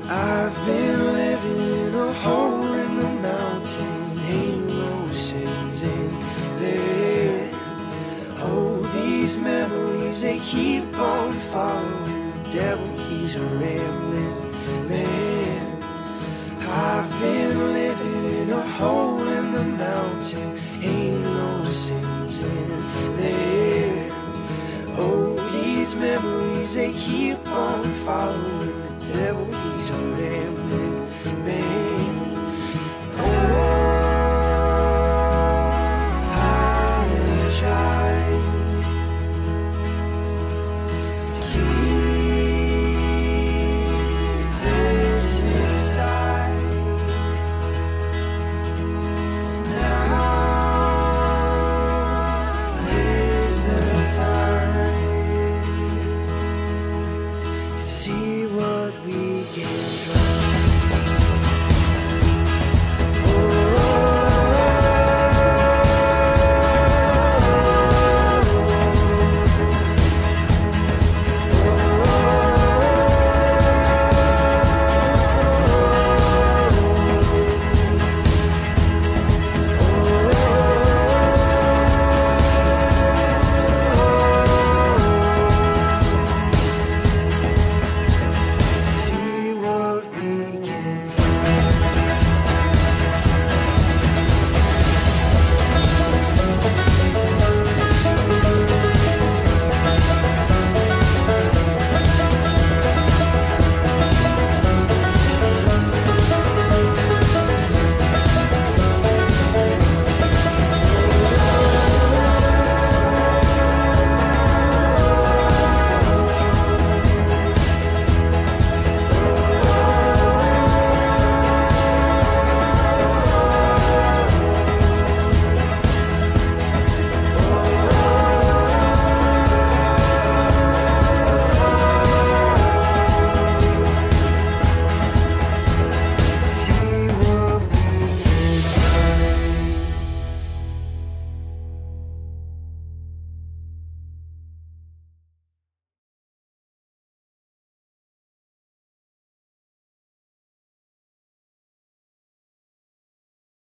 I've been living in a hole in the mountain, emotions in there. Oh, these memories, they keep on following the devil, he's a rambling man. I've been living in a hole in the mountain, ain't no sins in there. Oh, these memories, they keep on following the devil, he's a rambling